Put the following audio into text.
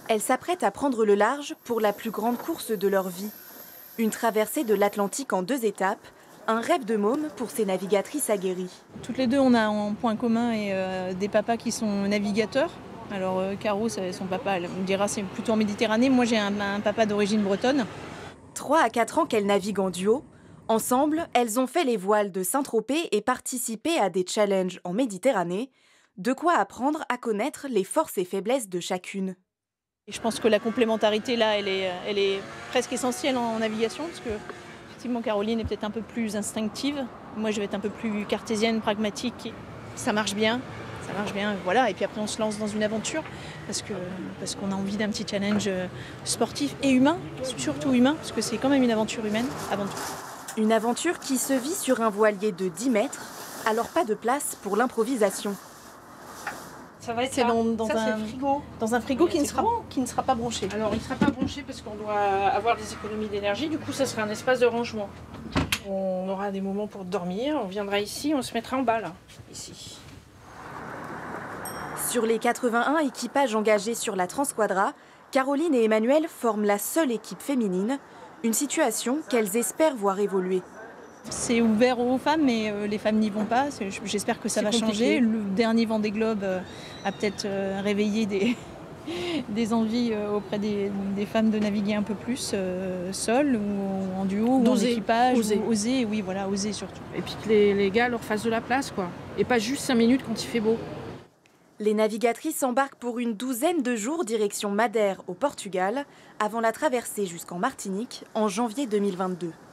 Elles s'apprêtent à prendre le large pour la plus grande course de leur vie. Une traversée de l'Atlantique en 2 étapes, un rêve de môme pour ces navigatrices aguerries. Toutes les deux, on a en point commun des papas qui sont navigateurs. Alors Caro, son papa, elle me dira, c'est plutôt en Méditerranée. Moi, j'ai un papa d'origine bretonne. 3 à 4 ans qu'elles naviguent en duo. Ensemble, elles ont fait les voiles de Saint-Tropez et participé à des challenges en Méditerranée. De quoi apprendre à connaître les forces et faiblesses de chacune. Et je pense que la complémentarité, là, elle est presque essentielle en navigation, parce que effectivement, Caroline est peut-être un peu plus instinctive. Moi, je vais être un peu plus cartésienne, pragmatique. Ça marche bien, voilà. Et puis après, on se lance dans une aventure, parce qu'on a envie d'un petit challenge sportif et humain, surtout humain, parce que c'est quand même une aventure humaine, avant tout. Une aventure qui se vit sur un voilier de 10 mètres, alors pas de place pour l'improvisation. Ça va être dans un frigo qui ne sera pas branché. Alors il ne sera pas branché parce qu'on doit avoir des économies d'énergie, du coup ça sera un espace de rangement. On aura des moments pour dormir, on viendra ici, on se mettra en bas là, ici. Sur les 81 équipages engagés sur la Transquadra, Caroline et Emmanuelle forment la seule équipe féminine, une situation qu'elles espèrent voir évoluer. C'est ouvert aux femmes, mais les femmes n'y vont pas. J'espère que ça va changer. Le dernier Vendée Globe a peut-être réveillé des envies auprès des femmes de naviguer un peu plus seules ou en duo ou en équipage. Oser, oui, voilà, oser surtout. Et puis que les gars leur fassent de la place, quoi. Et pas juste 5 minutes quand il fait beau. Les navigatrices s'embarquent pour une 12aine de jours direction Madère au Portugal, avant la traversée jusqu'en Martinique en janvier 2022.